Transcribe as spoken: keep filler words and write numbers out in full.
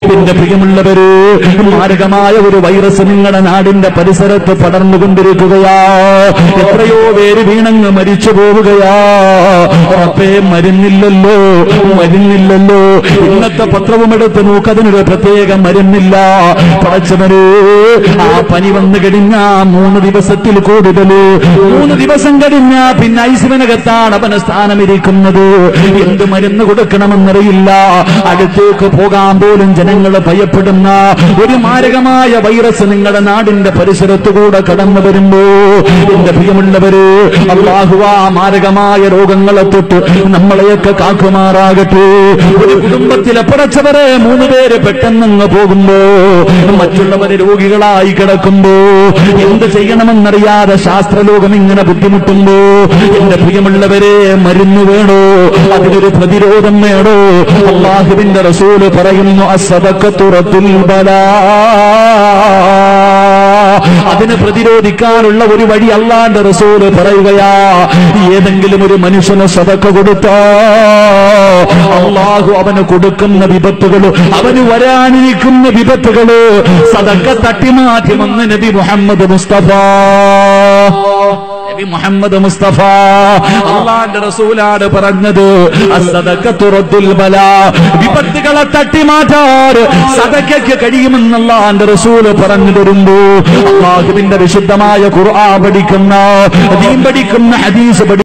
എന്റെ പ്രിയമുള്ളവര്, മാരകമായ ഒരു വൈറസ് നിങ്ങളുടെ നാടിന്റെ പരിസരത്ത് പടർന്നുകൊണ്ടിരിക്കുകയാ. എത്രയോ പേര് വീണങ്ങ് മരിച്ചു പോവുകയാ. റബ്ബേ, മരുന്നില്ലല്ലോ, മരുന്നില്ലല്ലോ. ഇന്നത്തെ പത്രവും എടുത്ത് നോക്കതിനൊരു പ്രത്യേക മരുന്നില്ല. പടച്ചവര്, ആ പനി വന്നു കഴിഞ്ഞാ മൂന്ന് ദിവസത്തിൽ കൂടുതൽ, മൂന്ന് ദിവസം കഴിഞ്ഞാ പിന്നെ ഐസിവിനകത്താണ് അവന് സ്ഥാനമിരിക്കുന്നത്. എന്ത് മരുന്ന് കൊടുക്കണമെന്നറിയില്ല. അടുത്തേക്ക് പോകാൻ പോലും ജനങ്ങൾ ഭയപ്പെടുന്ന ഒരു മാരകമായ വൈറസ് നിങ്ങളുടെ നാടിന്റെ പരിസരത്തുകൂടെ കടന്നു വരുമ്പോ എന്റെ പ്രിയമുള്ളവര്, അല്ലാഹു ആ മാരകമായ രോഗങ്ങളെ തൊട്ട് നമ്മളെയൊക്കെ കാക്കുമാറാകട്ടെ. ഒരു കുടുംബത്തിലെ പടച്ചവരെ മൂന്ന് പേര് പെട്ടെന്നങ്ങ് പോകുമ്പോ, മറ്റുള്ളവര് രോഗികളായി കിടക്കുമ്പോ എന്ത് ചെയ്യണമെന്നറിയാതെ ശാസ്ത്രലോകം ഇങ്ങനെ ബുദ്ധിമുട്ടുമ്പോ എന്റെ പ്രിയമുള്ളവരെ, മരുന്ന് വേണോ? അതിനൊരു പ്രതിരോധം വേണോ? അല്ലാഹുവിന്റെ റസൂല് പറയുന്നു, അസ്സദഖത്തു റദ്ദുൽ ബലാ. അതിനെ പ്രതിരോധിക്കാനുള്ള ഒരു വഴി അല്ലാഹുവിന്റെ റസൂല് പറയുകയാ. ഏതെങ്കിലും ഒരു മനുഷ്യന് സദഖ കൊടുത്താ അല്ലാഹു അവന് കൊടുക്കുന്ന വിപത്തുകള്, അവന് വരാനിരിക്കുന്ന വിപത്തുകള് സദഖ തട്ടിമാറ്റുമെന്ന് നബി മുഹമ്മദ് മുസ്തഫ നബി മുഹമ്മദ് മുസ്തഫ അല്ലാഹുവിന്റെ റസൂലാണ് പറഞ്ഞത്. അസ്സദഖത്തു റദ്ദുൽ ബലാ. വിപത്തുകളെ തട്ടിമാറ്റാൻ സദഖയ്ക്ക് കഴിയുമെന്ന് അല്ലാഹുവിന്റെ റസൂല് പറഞ്ഞു തരുമ്പോ അല്ലാഹുവിന്റെ വിശുദ്ധമായ ഖുർആൻ പഠിക്കുന്ന, ദീൻ പഠിക്കുന്ന, ഹദീസ്